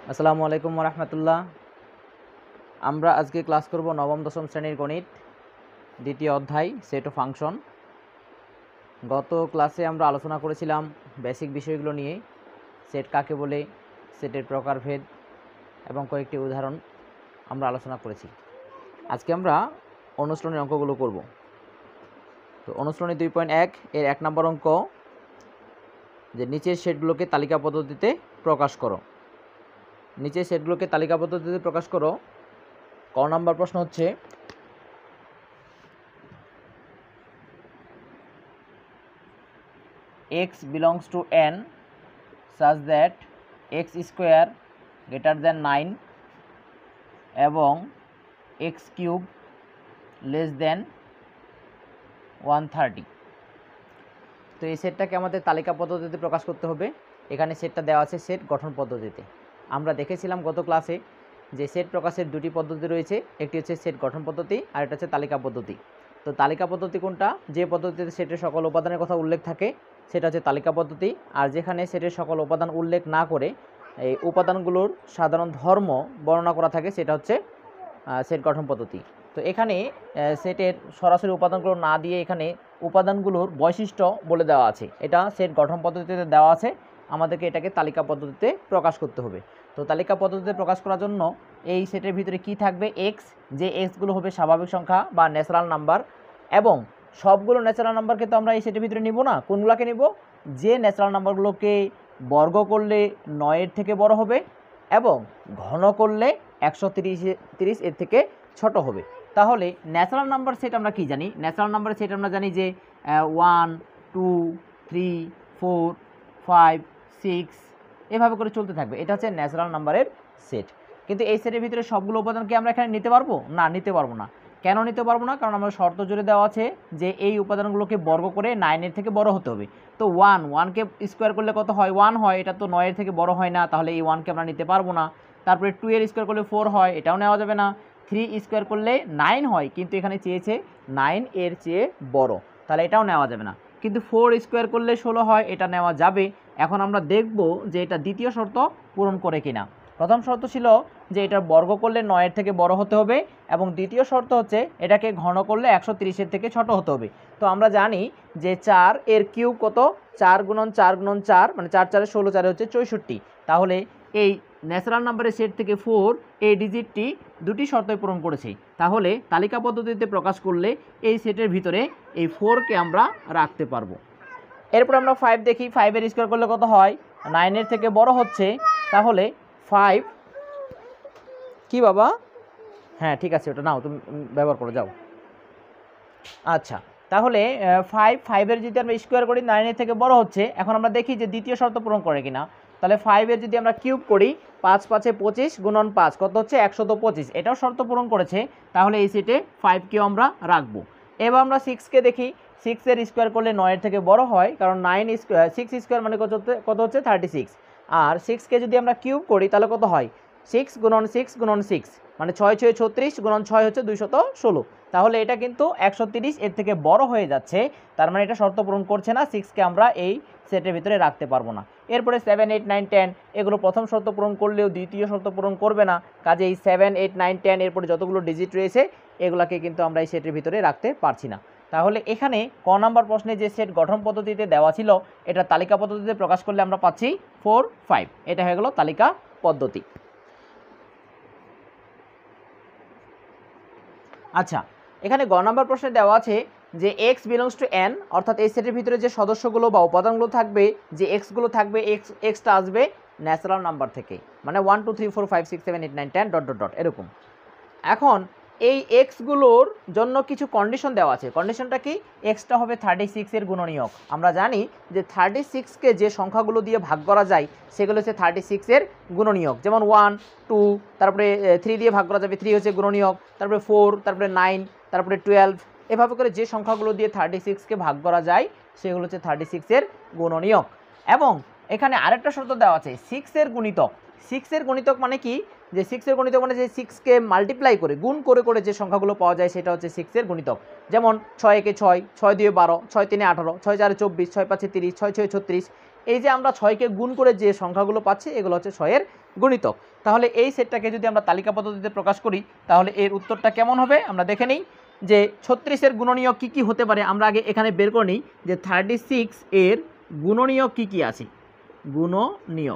আসসালামু আলাইকুম রহমতুল্লাহ। আমরা আজকে ক্লাস করব নবম দশম শ্রেণীর গণিত দ্বিতীয় অধ্যায় সেট ও ফাংশন। গত ক্লাসে আমরা আলোচনা করেছিলাম বেসিক বিষয়গুলো নিয়ে, সেট কাকে বলে, সেটের প্রকারভেদ এবং কয়েকটি উদাহরণ আমরা আলোচনা করেছি। আজকে আমরা অনুশীলনের অঙ্কগুলো করব। তো অনুশীলনী 2.1 এর 1 নম্বর অঙ্ক, যে নিচের সেটগুলোকে তালিকা পদ্ধতিতে প্রকাশ করো। নিচের সেটগুলোকে তালিকা পদ্ধতিতে প্রকাশ করো। ক নম্বর প্রশ্ন হচ্ছে x belongs to n such that x square greater than 9 এবং x cube less than 130। তো এই সেটটাকে আমাদের তালিকা পদ্ধতিতে প্রকাশ করতে হবে। এখানে সেটটা দেওয়া আছে সেট গঠন পদ্ধতিতে। আমরা দেখেছিলাম গত ক্লাসে যে সেট প্রকাশের দুটি পদ্ধতি রয়েছে, একটি হচ্ছে সেট গঠন পদ্ধতি আর একটা হচ্ছে তালিকা পদ্ধতি। তো তালিকা পদ্ধতি কোনটা? যে পদ্ধতিতে সেটের সকল উপাদানের কথা উল্লেখ থাকে সেটা হচ্ছে তালিকা পদ্ধতি। আর যেখানে সেটের সকল উপাদান উল্লেখ না করে এই উপাদানগুলোর সাধারণ ধর্ম বর্ণনা করা থাকে সেটা হচ্ছে সেট গঠন পদ্ধতি। তো এখানে সেটের সরাসরি উপাদানগুলো না দিয়ে এখানে উপাদানগুলোর বৈশিষ্ট্য বলে দেওয়া আছে। এটা সেট গঠন পদ্ধতিতে দেওয়া আছে, আমাদেরকে এটাকে তালিকা পদ্ধতিতে প্রকাশ করতে হবে। তো তালিকা পদ্ধতিতে প্রকাশ করার জন্য এই সেটের ভিতরে কি থাকবে? এক্স, যে এক্সগুলো হবে স্বাভাবিক সংখ্যা বা ন্যাচারাল নাম্বার, এবং সবগুলো ন্যাচারাল নাম্বারকে তো আমরা এই সেটের ভিতরে নিব না। কোনগুলোকে নিব? যে ন্যাচারাল নাম্বারগুলোকে বর্গ করলে 9 এর থেকে বড় হবে এবং ঘন করলে 130 এর থেকে ছোট হবে। তাহলে ন্যাচারাল নাম্বার সেট আমরা কি জানি? ন্যাচারাল নাম্বার সেট আমরা জানি যে 1 2 3 4 5 6 এভাবে করে চলতে থাকবে। এটা হচ্ছে ন্যাচারাল নাম্বারের সেট। কিন্তু এই সেটের ভিতরে সবগুলো উপাদানকে আমরা এখানে নিতে পারবো না? নিতে পারবো না। কেন নিতে পারবো না? কারণ আমরা শর্ত জুড়ে দেওয়া আছে যে এই উপাদানগুলোকে বর্গ করে 9 এর থেকে বড় হতে হবে। তো 1কে স্কোয়ার করলে কত হয়? 1 হয়। এটা তো 9 এর থেকে বড় হয় না, তাহলে এই 1কে আমরা নিতে পারবো না। তারপরে 2 এর স্কোয়ার করলে 4 হয়, এটাও নেওয়া যাবে না। 3 স্কোয়ার করলে 9 হয়, কিন্তু এখানে চেয়েছে 9 এর চেয়ে বড়, তাহলে এটাও নেওয়া যাবে না। কিন্তু 4 স্কোয়ার করলে 16 হয়, এটা নেওয়া যাবে। এখন আমরা দেখব যে এটা দ্বিতীয় শর্ত পূরণ করে কিনা। প্রথম শর্ত ছিল যে এটা বর্গ করলে 9 এর থেকে বড় হতে হবে, এবং দ্বিতীয় শর্ত হচ্ছে এটাকে ঘন করলে 130 এর থেকে ছোট হতে হবে। তো আমরা জানি যে 4 এর কিউব কত? 4 গুণন 4 গুণন 4 মানে 4 4 16, 4 হচ্ছে 64। তাহলে এই ন্যাচারাল নাম্বারের সেট থেকে 4 এই ডিজিটটি দুটি শর্তই পূরণ করেছে। তাহলে তালিকা পদ্ধতিতে প্রকাশ করলে এই সেটের ভিতরে এই 4কে আমরা রাখতে পারবো। এরপর আমরা 5 দেখি। 5 এর স্কোয়ার করলে কত হয়? 9 এর থেকে বড় হচ্ছে, তাহলে 5 কি বাবা? হ্যাঁ ঠিক আছে, ওটা নাও, তুমি ব্যবহার করো, যাও। আচ্ছা, তাহলে 5 এর যদি আমরা স্কোয়ার করি 9 এর থেকে বড় হচ্ছে। এখন আমরা দেখি যে দ্বিতীয় শর্ত পূরণ করে কিনা। তাহলে 5 এর যদি আমরা কিউব করি 5 5 25 গুণন 5 কত হচ্ছে? 125। এটাও শর্ত পূরণ করেছে, তাহলে এই সেটে 5কেও আমরা রাখবো। এবার আমরা 6কে দেখি। 6 এর স্কোয়ার করলে 9 এর থেকে বড় হয়, কারণ 6 স্কোয়ার মানে কত হচ্ছে? 36। আর 6কে যদি আমরা কিউব করি তাহলে কত হয়? 6 গুণন 6 গুণন 6 মানে 6 6 36 গুণন 6 হচ্ছে 216। তাহলে এটা কিন্তু 130 এর থেকে বড় হয়ে যাচ্ছে, তার মানে এটা শর্ত পূরণ করছে না। 6কে আমরা এই সেটের ভিতরে রাখতে পারবো না। এরপরে 7 8 9 10 এগুলো প্রথম শর্ত পূরণ করলেও দ্বিতীয় শর্ত পূরণ করবে না, কাজে এই 7 8 9 10 এরপরে যতগুলো ডিজিট রয়েছে এগুলাকে কিন্তু আমরা এই সেটের ভিতরে রাখতে পারছি না। তাহলে এখানে ক নাম্বার প্রশ্নে যে সেট গঠন পদ্ধতিতে দেওয়া ছিল এটা তালিকা পদ্ধতিতে প্রকাশ করলে আমরা পাচ্ছি 4 5। এটা হয়ে গেল তালিকা পদ্ধতি। আচ্ছা, এখানে গ নাম্বার প্রশ্নে দেওয়া আছে যে x বিলংস টু n, অর্থাৎ এই সেটের ভিতরে যে সদস্যগুলো বা উপাদানগুলো থাকবে, যে এক্সগুলো থাকবে, এক্সটা আসবে ন্যাচারাল নাম্বার থেকে, মানে 1 2 3 4 5 6 7 8 9 10 ডট ডট ডট এরকম। এখন এই এক্সগুলোর জন্য কিছু কন্ডিশন দেওয়া আছে। কন্ডিশনটা কি? এক্সটা হবে 36 এর গুণনীয়ক। আমরা জানি যে 36কে যে সংখ্যাগুলো দিয়ে ভাগ করা যায় সেগুলো হচ্ছে 36 এর গুণনীয়ক। যেমন 1 2, তারপরে 3 দিয়ে ভাগ করা যাবে, 3 হচ্ছে গুণনীয়ক, তারপরে 4, তারপরে 9, তারপরে 12, এভাবে করে যে সংখ্যাগুলো দিয়ে 36কে ভাগ করা যায় সেগুলো হচ্ছে 36 এর গুণনীয়ক। এবং এখানে আরেকটা শর্ত দেওয়া আছে 6 এর গুণিতক। 6 এর গুণিতক মানে কি? যে 6 এর গুণিতক মানে যে 6কে মাল্টিপ্লাই করে গুণ করে করে যে সংখ্যাগুলো পাওয়া যায় সেটা হচ্ছে 6 এর গুণিতক। যেমন 6 একে 6, 6 2 12, 6 3 18, 6 4 24, 6 5 30, 6 6 36। এই যে আমরা 6কে গুণ করে যে সংখ্যাগুলো পাচ্ছি এগুলো হচ্ছে 6 এর গুণিতক। তাহলে এই সেটটাকে যদি আমরা তালিকা পদ্ধতিতে প্রকাশ করি তাহলে এর উত্তরটা কেমন হবে আমরা দেখে নিই যে 36-এর গুণনীয়ক কী কী হতে পারে। আমরা আগে এখানে বের করে নিই যে 36 এর গুণনীয়ক কী কী আছে। গুণনীয়ক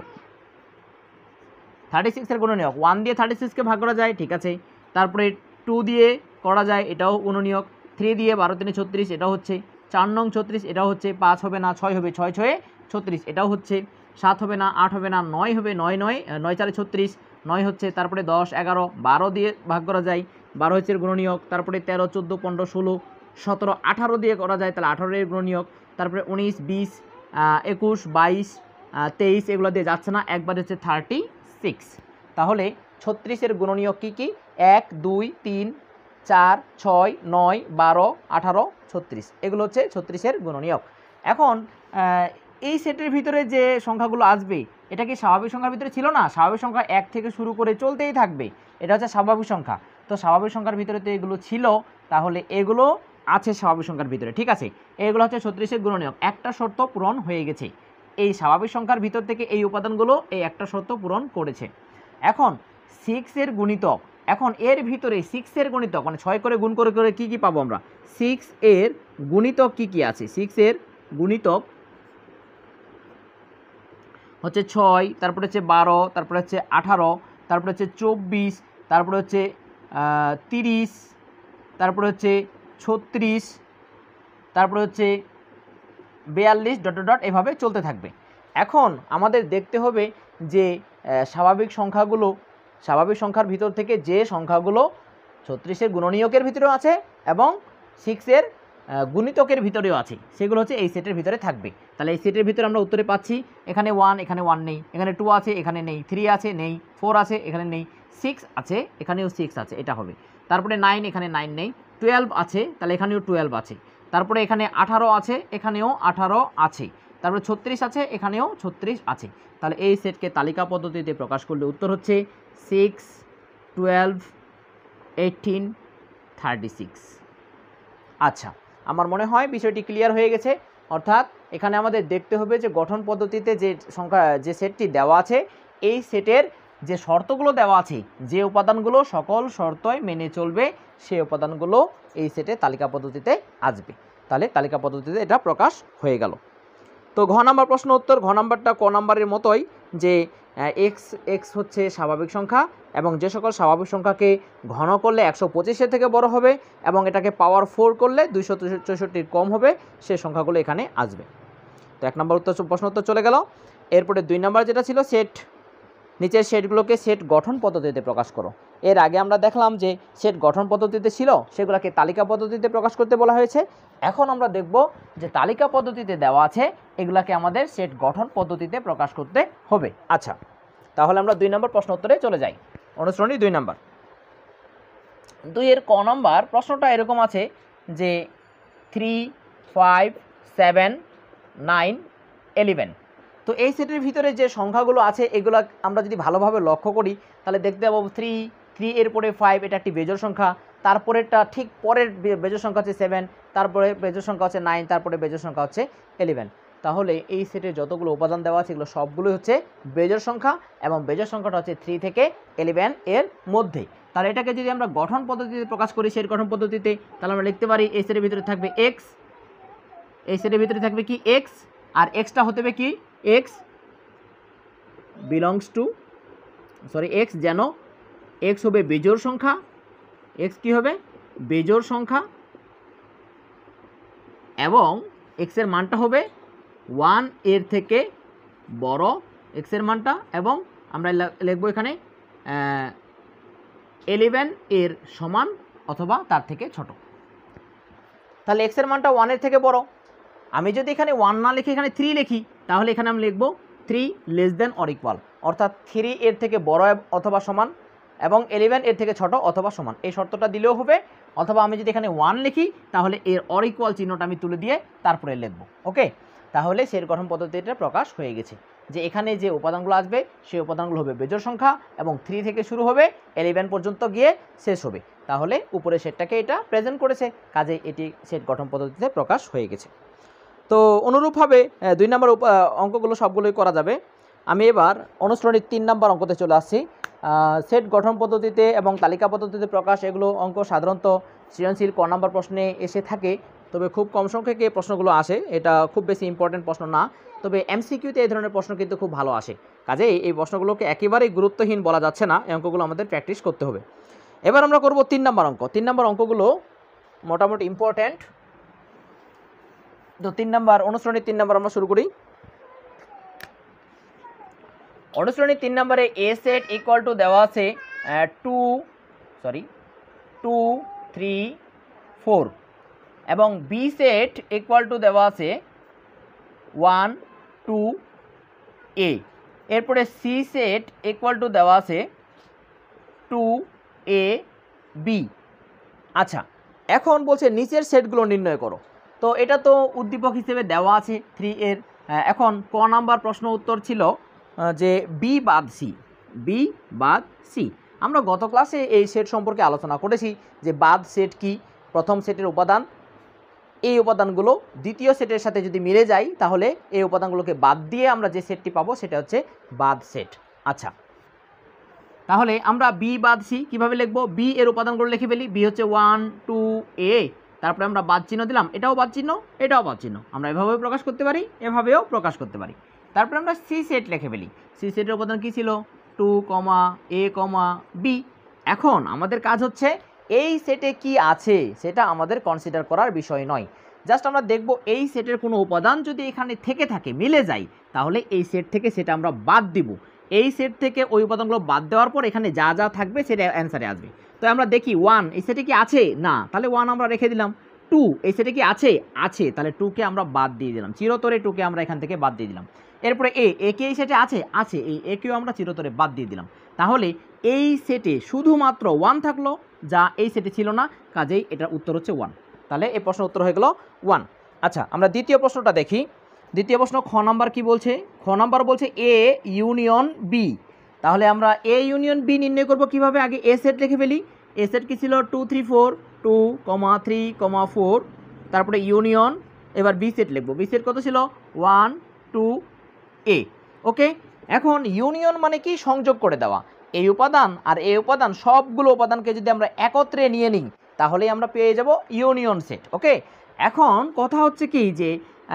36-এর গুণনীয়ক 1 দিয়ে 36কে ভাগ করা যায়, ঠিক আছে। তারপরে 2 দিয়ে করা যায়, এটাও গুণনীয়ক। 3 দিয়ে 12 3 36, এটাও হচ্ছে। 4 নং 36, এটাও হচ্ছে। 5 হবে না, 6 হবে, 6 6 36, এটাও হচ্ছে। 7 হবে না, 8 হবে না, 9 হবে, 9 9 9 4 36, 9 হচ্ছে। তারপরে 10 11 12 দিয়ে ভাগ করা যায়, 12 হচ্ছে এর গুণনীয়ক। তারপরে 13 14 15 16 17 18 দিয়ে করা যায়, তাহলে 18 এর গুণনীয়ক। তারপরে 19 20 21 22 23 এগুলো দিয়ে যাচ্ছে না, একবার হচ্ছে 36। তাহলে 36-এর গুণনীয়ক কী কী? 1 2 3 4 6 9 12 18 36, এগুলো হচ্ছে 36-এর গুণনীয়ক। এখন এই সেটের ভিতরে যে সংখ্যাগুলো আসবে এটা কি স্বাভাবিক সংখ্যার ভিতরে ছিল না? স্বাভাবিক সংখ্যা 1 থেকে শুরু করে চলতেই থাকবে, এটা হচ্ছে স্বাভাবিক সংখ্যা। তো স্বাভাবিক সংখ্যার ভিতরে তো এগুলো ছিল, তাহলে এগুলো আছে স্বাভাবিক সংখ্যার ভিতরে, ঠিক আছে। এগুলো হচ্ছে 36-এর গুণনীয়ক। একটা শর্ত পূরণ হয়ে গেছে, এই স্বাভাবিক সংখ্যার ভিতর থেকে এই উপাদানগুলো এই একটা শর্ত পূরণ করেছে। এখন 6-এর গুণিতক, এখন এর ভিতরে 6-এর গুণিতক মানে 6 করে গুণ করে করে কী কী পাবো আমরা? 6-এর গুণিতক কী কী আছে? 6-এর গুণিতক হচ্ছে 6, তারপরে হচ্ছে 12, তারপরে হচ্ছে 18, তারপরে হচ্ছে 24, তারপরে হচ্ছে 30, তারপরে হচ্ছে 36, তারপরে হচ্ছে 42 ডট ডট ডট এভাবে চলতে থাকবে। এখন আমাদের দেখতে হবে যে স্বাভাবিক সংখ্যার ভিতর থেকে যে সংখ্যাগুলো 36-এর গুণনীয়কের ভিতরেও আছে এবং 6-এর গুণিতকের ভিতরেও আছে, সেগুলো হচ্ছে এই সেটের ভিতরে থাকবে। তাহলে এই সেটের ভিতরে আমরা উত্তরে পাচ্ছি এখানে 1, এখানে 1 নেই, এখানে 2 আছে, এখানে নেই, 3 আছে, নেই, 4 আছে, এখানে নেই, 6 আছে, এখানেও 6 আছে, এটা হবে। তারপরে 9, এখানে 9 নেই, 12 আছে, তাহলে এখানেও 12 আছে। তারপরে এখানে 18 আছে, এখানেও 18 আছে। তারপরে 36 আছে, এখানেও 36 আছে। তাহলে এই সেটকে তালিকা পদ্ধতিতে প্রকাশ করলে উত্তর হচ্ছে 6 12 18 36। আচ্ছা, আমার মনে হয় বিষয়টি ক্লিয়ার হয়ে গেছে। অর্থাৎ এখানে আমাদের দেখতে হবে যে গঠন পদ্ধতিতে যে সেটটি দেওয়া আছে এই সেটের যে শর্তগুলো দেওয়া আছে, যে উপাদানগুলো সকল শর্তই মেনে চলবে সেই উপাদানগুলো এই সেটে তালিকা পদ্ধতিতে আসবে। তাহলে তালিকা পদ্ধতিতে এটা প্রকাশ হয়ে গেল। তো ঘ নাম্বার প্রশ্ন উত্তর। ঘ নাম্বারটা ক নাম্বারের মতোই, যে এক্স হচ্ছে স্বাভাবিক সংখ্যা এবং যে সকল স্বাভাবিক সংখ্যাকে ঘন করলে 125-এর থেকে বড় হবে এবং এটাকে পাওয়ার 4 করলে 264-র কম হবে, সে সংখ্যাগুলো এখানে আসবে। তো 1 নম্বর প্রশ্ন উত্তর চলে গেল। এরপরে 2 নম্বর যেটা ছিল সেট, নিচের সেটগুলোকে সেট গঠন পদ্ধতিতে প্রকাশ করো। এর আগে আমরা দেখলাম যে সেট গঠন পদ্ধতিতে ছিল, সেগুলোকে তালিকা পদ্ধতিতে প্রকাশ করতে বলা হয়েছে। এখন আমরা দেখব যে তালিকা পদ্ধতিতে দেওয়া আছে এগুলাকে আমাদের সেট গঠন পদ্ধতিতে প্রকাশ করতে হবে। আচ্ছা, তাহলে আমরা 2 নম্বর প্রশ্ন উত্তরে চলে যাই। অনুসরণী 2 নম্বর। 2-এর ক নম্বর প্রশ্নটা এরকম আছে যে 3 5 7 9 11। তো এই সেটের ভিতরে যে সংখ্যাগুলো আছে এগুলো আমরা যদি ভালোভাবে লক্ষ্য করি তাহলে দেখতে পাবো 3 এর পরে 5 এটা একটি বেজোড় সংখ্যা, তারপরেরটা ঠিক পরের বেজোড় সংখ্যা হচ্ছে 7, তারপরে বেজোড় সংখ্যা হচ্ছে 9, তারপরে বেজোড় সংখ্যা হচ্ছে 11। তাহলে এই সেটের যতগুলো উপাদান দেওয়া আছে এগুলো সবগুলোই হচ্ছে বেজোড় সংখ্যা এবং বেজোড় সংখ্যাটা হচ্ছে 3 থেকে 11 এর মধ্যে। তাহলে এটাকে যদি আমরা গঠন পদ্ধতিতে প্রকাশ করি, সেট গঠন পদ্ধতিতে, তাহলে আমরা লিখতে পারি এই সেটের ভিতরে থাকবে x, এই সেটের ভিতরে থাকবে কি x, আর এক্সটা হতে হবে কি x বিলংস টু x যেন x হবে বেজোড় সংখ্যা, x কি হবে বেজোড় সংখ্যা এবং x এর মানটা হবে 1 এর থেকে বড় x এর মানটা, এবং আমরা লিখব এখানে 11 এর সমান অথবা তার থেকে ছোট। তাহলে x এর মানটা 1 এর থেকে বড়। আমি যদি এখানে 1 না লিখে এখানে 3 লিখি তাহলে এখানে আমি লিখব 3 লেস দেন অর ইকুয়াল, অর্থাৎ 3 এর থেকে বড় অথবা সমান এবং 11 এর থেকে ছোট অথবা সমান, এই শর্তটা দিলেও হবে। অথবা আমি যদি এখানে 1 লিখি তাহলে এর অর ইকুয়াল চিহ্নটা আমি তুলে দিয়ে তারপরে লিখব। ওকে, তাহলে সেট গঠন পদ্ধতিটা প্রকাশ হয়ে গেছে যে এখানে যে উপাদানগুলো আসবে সেই উপাদানগুলো হবে বেজোড় সংখ্যা এবং 3 থেকে শুরু হবে 11 পর্যন্ত গিয়ে শেষ হবে। তাহলে উপরে সেটটাকে এটা প্রেজেন্ট করেছে, কাজে এটি সেট গঠন পদ্ধতিতে প্রকাশ হয়ে গেছে। তো অনুরূপভাবে 2 নম্বর অঙ্কগুলো সবগুলোই করা যাবে। আমি এবার অনুসরণীর 3 নম্বর অঙ্কতে চলে আসছি। সেট গঠন পদ্ধতিতে এবং তালিকা পদ্ধতিতে প্রকাশ, এগুলো অঙ্ক সাধারণত সৃজনশীল ক নাম্বার প্রশ্নে এসে থাকে, তবে খুব কম সংখ্যক এই প্রশ্নগুলো আসে, এটা খুব বেশি ইম্পর্টেন্ট প্রশ্ন না, তবে এমসিকিউতে এই ধরনের প্রশ্ন কিন্তু খুব ভালো আসে। কাজেই এই প্রশ্নগুলোকে একেবারেই গুরুত্বহীন বলা যাচ্ছে না, এই অঙ্কগুলো আমাদের প্র্যাকটিস করতে হবে। এবার আমরা করব 3 নম্বর অঙ্ক। 3 নম্বর অঙ্কগুলো মোটামুটি ইম্পর্ট্যান্ট। তো 3 নম্বর অনুশ্রেণীর 3 নম্বর আমরা শুরু করি। অনুশ্রেণীর 3 নম্বরে এ সেট ইকুয়াল টু দেওয়া আছে 2 3 4 এবং বি সেট ইকুয়াল টু দেওয়া আছে 1 2 এ। এরপরে সি সেট ইকুয়াল টু দেওয়া আছে 2 এ বি। আচ্ছা, এখন বলছে নিচের সেটগুলো নির্ণয় করো। তো এটা তো উদ্দীপক হিসেবে দেওয়া আছে 3 এর। এখন ক নাম্বার প্রশ্ন উত্তর ছিল যে বি বাদ সি, বি বাদ সি। আমরা গত ক্লাসে এই সেট সম্পর্কে আলোচনা করেছি যে বাদ সেট কি, প্রথম সেটের উপাদান, এই উপাদানগুলো দ্বিতীয় সেটের সাথে যদি মিলে যায় তাহলে এই উপাদানগুলোকে বাদ দিয়ে আমরা যে সেটটি পাবো সেটা হচ্ছে বাদ সেট। আচ্ছা, তাহলে আমরা বি বাদ সি কীভাবে লিখবো? বি এর উপাদানগুলো লিখে ফেলি। বি হচ্ছে 1 2 এ, তারপরে আমরা বাদ চিহ্ন দিলাম, এটাও বাদ চিহ্ন, এটাও বাদ চিহ্ন। আমরা এভাবেও প্রকাশ করতে পারি, এভাবেও প্রকাশ করতে পারি। তারপরে আমরা সি সেট লিখে ফেলি। সি সেটের উপাদান কী ছিল? 2 এ বি। এখন আমাদের কাজ হচ্ছে এই সেটে কি আছে সেটা আমাদের কনসিডার করার বিষয় নয়, জাস্ট আমরা দেখব এই সেটের কোনো উপাদান যদি এখানে থেকে থাকে, মিলে যায়, তাহলে এই সেট থেকে সেটা আমরা বাদ দিব। এই সেট থেকে ওই উপাদানগুলো বাদ দেওয়ার পর এখানে যা যা থাকবে সেটা অ্যান্সারে আসবে। তো আমরা দেখি 1 এই সেটে কি আছে, না, তাহলে 1 আমরা রেখে দিলাম। 2 এই সেটে কি আছে, আছে, তাহলে 2কে আমরা বাদ দিয়ে দিলাম, চিরতরে 2কে আমরা এখান থেকে বাদ দিয়ে দিলাম। এরপরে এ কে এই সেটে আছে, আছে, এই একেও আমরা চিরতরে বাদ দিয়ে দিলাম। তাহলে এই সেটে শুধুমাত্র 1 থাকলো, যা এই সেটে ছিল না, কাজেই এটার উত্তর হচ্ছে 1। তাহলে এই প্রশ্ন উত্তর হয়ে গেল 1। আচ্ছা, আমরা দ্বিতীয় প্রশ্নটা দেখি। দ্বিতীয় প্রশ্ন খ নাম্বার কি বলছে? খ নাম্বার বলছে এ ইউনিয়ন বি। তাহলে আমরা এ ইউনিয়ন বি নির্ণয় করব কিভাবে? আগে এ সেট লিখে ফেলি। এ সেট কি ছিল? 2 3 4, 2 3 4, তারপরে ইউনিয়ন। এবার বি সেট লিখব। বি সেট কত ছিল? 1 2 এ। ওকে, এখন ইউনিয়ন মানে কি? সংযোগ করে দেওয়া। এই উপাদান আর এই উপাদান, সবগুলো উপাদানকে যদি আমরা একত্রে নিয়ে নিই তাহলেই আমরা পেয়ে যাব ইউনিয়ন সেট। ওকে, এখন কথা হচ্ছে কি যে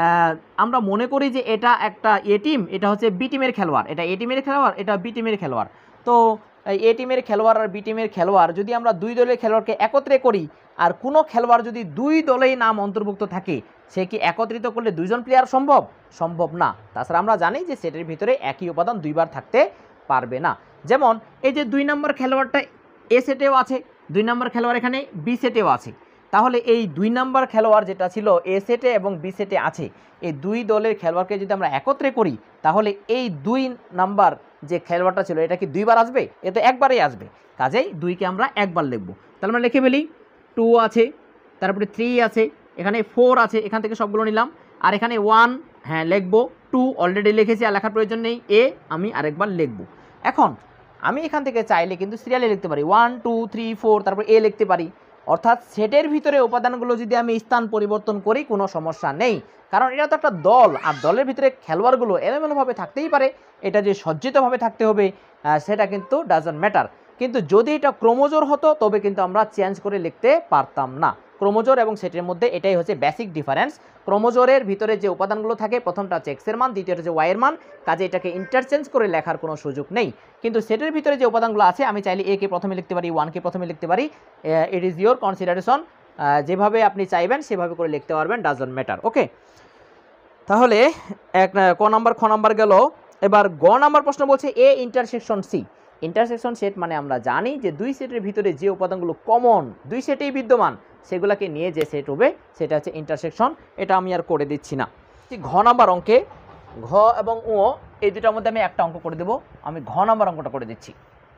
আমরা মনে করি যে এটা একটা এ টিম, এটা হচ্ছে বি টিমের খেলোয়াড়, এটা এ টিমের খেলোয়াড়, এটা বি টিমের খেলোয়াড়। তো এ টিমের খেলোয়াড় আর বি টিমের খেলোয়াড় যদি আমরা দুই দলের খেলোয়াড়কে একত্রে করি, আর কোনো খেলোয়াড় যদি দুই দলেই নাম অন্তর্ভুক্ত থাকে, সে কি একত্রিত করলে দুইজন প্লেয়ার সম্ভব? সম্ভব না। তাছাড়া আমরা জানি যে সেটের ভিতরে একই উপাদান দুইবার থাকতে পারবে না। যেমন এই যে 2 নম্বর খেলোয়াড়টা এ সেটেও আছে, 2 নম্বর খেলোয়াড় এখানে বি সেটেও আছে। তাহলে এই 2 নম্বর খেলোয়াড় যেটা ছিল এ সেটে এবং বি সেটে আছে, এই দুই দলের খেলোয়াড়কে যদি আমরা একত্রে করি তাহলে এই 2 নম্বর যে খেলোয়াড়টা ছিল এটা কি দুইবার আসবে? এ তো একবারেই আসবে। কাজেই 2কে আমরা একবার লিখব। তাহলে আমরা লিখে ফেলি 2 আছে, তারপরে 3 আছে, এখানে 4 আছে, এখান থেকে সবগুলো নিলাম, আর এখানে 1 হ্যাঁ লিখবো, 2 অলরেডি লিখেছি আর লেখার প্রয়োজন নেই, এ আমি আরেকবার লিখব। এখন আমি এখান থেকে চাইলে কিন্তু সিরিয়ালে লিখতে পারি 1 2 3 4, তারপর এ লিখতে পারি। অর্থাৎ সেটের ভিতরে উপাদানগুলো যদি আমি স্থান পরিবর্তন করি কোনো সমস্যা নেই, কারণ এটা তো একটা দল, আর দলের ভিতরে খেলোয়াড়গুলো এলোমেলোভাবে থাকতেই পারে। এটা যে সজ্জিতভাবে থাকতে হবে সেটা কিন্তু ডাজন্ট ম্যাটার। কিন্তু যদি এটা ক্রোমোজোর হতো তবে কিন্তু আমরা চেঞ্জ করে লিখতে পারতাম না। ক্রোমোজোর এবং সেটের মধ্যে এটাই হচ্ছে বেসিক ডিফারেন্স। ক্রোমোজোরের ভিতরে যে উপাদানগুলো থাকে, প্রথমটা হচ্ছে এক্সের মান, দ্বিতীয়টা হচ্ছে ওয়াইয়ের মান, কাজে এটাকে ইন্টারচেঞ্জ করে লেখার কোনো সুযোগ নেই। কিন্তু সেটের ভিতরে যে উপাদানগুলো আছে আমি চাইলে এ কে প্রথমে লিখতে পারি, 1কে প্রথমে লিখতে পারি, ইট ইজ ইয়োর কনসিডারেশন। যেভাবে আপনি চাইবেন সেভাবে করে লিখতে পারবেন, ডাজন্ট ম্যাটার। ওকে, তাহলে ক নাম্বার খ নাম্বার গেল। এবার গ নাম্বার প্রশ্ন বলছে A intersection C. Intersection set মানে আমরা জানি যে দুই সেটের ভিতরে যে উপাদানগুলো কমন, দুই সেটেই বিদ্যমান, সেগুলোকে নিয়ে যে সেট হবে সেটা হচ্ছে ইন্টারসেকশন। এটা আমি আর করে দিচ্ছি না। ঘ নাম্বার অঙ্কে ঘ এবং ও এই দুটার মধ্যে আমি একটা অঙ্ক করে দেব। আমি ঘ নাম্বার অঙ্কটা করে দিচ্ছি।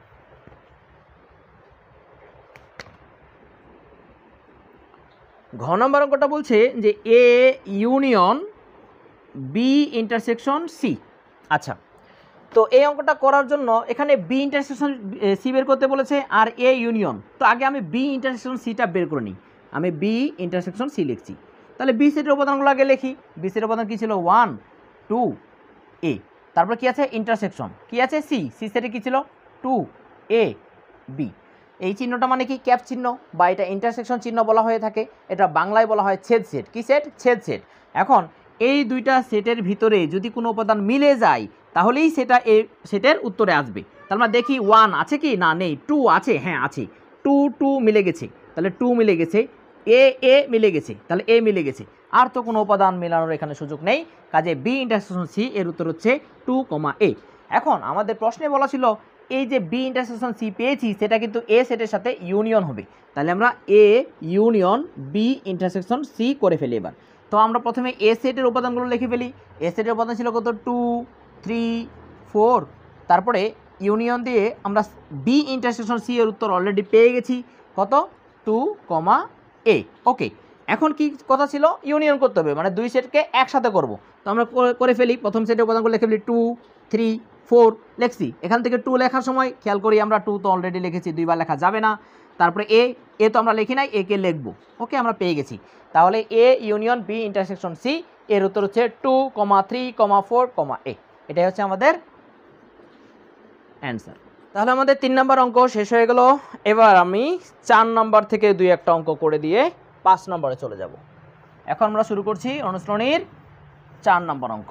ঘ নাম্বার অঙ্কটা বলছে যে A union B intersection C. আচ্ছা, তো এই অঙ্কটা করার জন্য এখানে বি ইন্টারসেকশন সি বের করতে বলেছে আর এ ইউনিয়ন। তো আগে আমি বি ইন্টারসেকশন সিটা বের করে নিই। আমি বি ইন্টারসেকশন সি লিখছি। তাহলে বি সেটের উপাদানগুলো আগে লিখি। বি সেটের উপাদান কী ছিল? 1 2 এ। তারপর কি আছে? ইন্টারসেকশন কি আছে? সি। সি সেটে কী ছিল? 2 এ বি। এই চিহ্নটা মানে কি? ক্যাপ চিহ্ন বা এটা ইন্টারসেকশন চিহ্ন বলা হয়ে থাকে। এটা বাংলায় বলা হয় ছেদ সেট। কি সেট? ছেদ সেট। এখন এই দুইটা সেটের ভিতরে যদি কোনো উপাদান মিলে যায় তাহলেই সেটা এই সেটের উত্তরে আসবে। তার মানে দেখি 1 আছে কি? না, নেই। 2 আছে? হ্যাঁ আছে। 2 মিলে গেছে, তাহলে 2 মিলে গেছে। এ মিলে গেছে, তাহলে এ মিলে গেছে। আর তো কোনো উপাদান মেলানোর এখানে সুযোগ নেই, কাজে বি ইন্টারসেকশন সি এর উত্তর হচ্ছে 2, এ। এখন আমাদের প্রশ্নে বলা ছিল এই যে বি ইন্টারসেকশন সি পেয়েছি সেটা কিন্তু এ সেটের সাথে ইউনিয়ন হবে, তাহলে আমরা A union B intersection C করে ফেলি এবার। তো আমরা প্রথমে এ সেটের উপাদানগুলো লিখে ফেলি। এ সেটের উপাদান ছিল কত? 2, 3, 4। তারপরে ইউনিয়ন দিয়ে আমরা বি ইন্টারসেকশন সি এর উত্তর অলরেডি পেয়ে গেছি, কত? 2, এ। ওকে, এখন কি কথা ছিল? ইউনিয়ন করতে হবে, মানে দুই সেটকে একসাথে করব। তো আমরা করে ফেলি। প্রথম সেটের উপাদানগুলো লিখে ফেলি। 2, 3, 4 লিখছি। এখান থেকে 2 লেখার সময় খেয়াল করি আমরা 2 তো অলরেডি লিখেছি, দুইবার লেখা যাবে না। তারপরে এ তো আমরা লিখি নাই, এ কে লিখবো। ওকে, আমরা পেয়ে গেছি। তাহলে A union B intersection C এর উত্তর হচ্ছে 2, 3, 4, এ। এটাই হচ্ছে আমাদের অ্যান্সার। তাহলে আমাদের 3 নম্বর অঙ্ক শেষ হয়ে গেল। এবার আমি 4 নম্বর থেকে 2-1টা অঙ্ক করে দিয়ে 5 নম্বরে চলে যাব। এখন আমরা শুরু করছি অনুশীলনীর 4 নম্বর অঙ্ক।